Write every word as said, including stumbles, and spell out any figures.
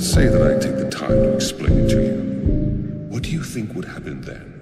say that I take the time to explain it to you. What do you think would happen then?